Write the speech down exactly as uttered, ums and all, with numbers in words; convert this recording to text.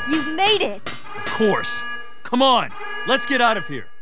You made it! Of course. Come on, let's get out of here.